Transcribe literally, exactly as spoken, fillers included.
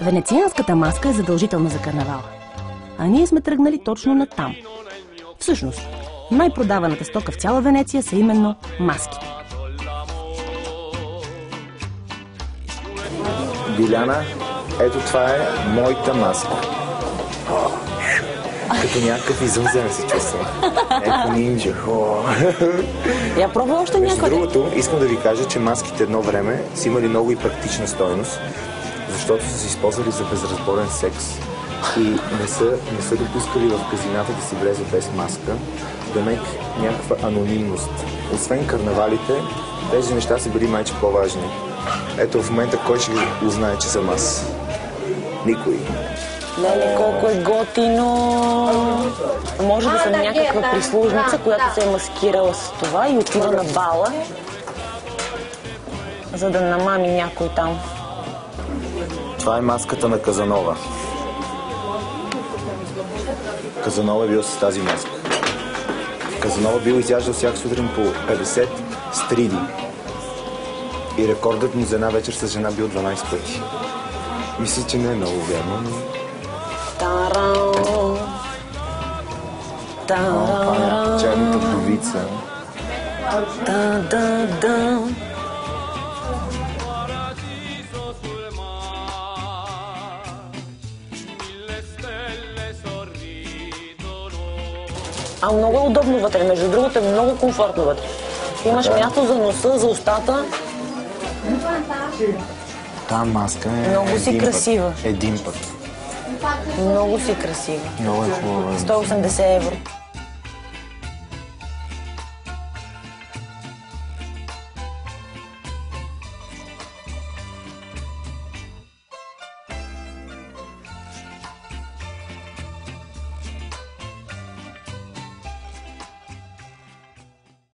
Венецианската маска е задължителна за карнавала. А ние сме тръгнали точно на там. Всъщност, най-продаваната стока в цяла Венеция са именно маски. Биляна, ето това е моята маска. Като някакъв извънземен се чувствам. Ето нинджа. Я пробва още някой. Между другото, искам да ви кажа, че маските едно време са имали много и практична стойност, защото са се използвали за безразборен секс и не са, не са допускали в казината да си влезе без маска, да мек някаква анонимност. Освен карнавалите, тези неща са били майче по-важни. Ето в момента кой ще узнае, че съм аз? Никой. Леле, колко е готино! Може да съм някаква прислужница, която се е маскирала с това и отива на бала, за да намами някой там. Това е маската на Казанова. Казанова е бил с тази маска. Казанова бил изяждал всяка сутрин по петдесет стриди. И рекордът му за една вечер с жена бил дванайсет пъти. Мисля, че не е много вярно, но... Тарау! Тарау! Черната вдовица. Да, да, да. А много е удобно вътре, между другото е много комфортно вътре. Имаш да. Място за носа, за устата. Та маска е много си красива. Път. Един път. Много си красива. Много е хубава. сто и осемдесет евро.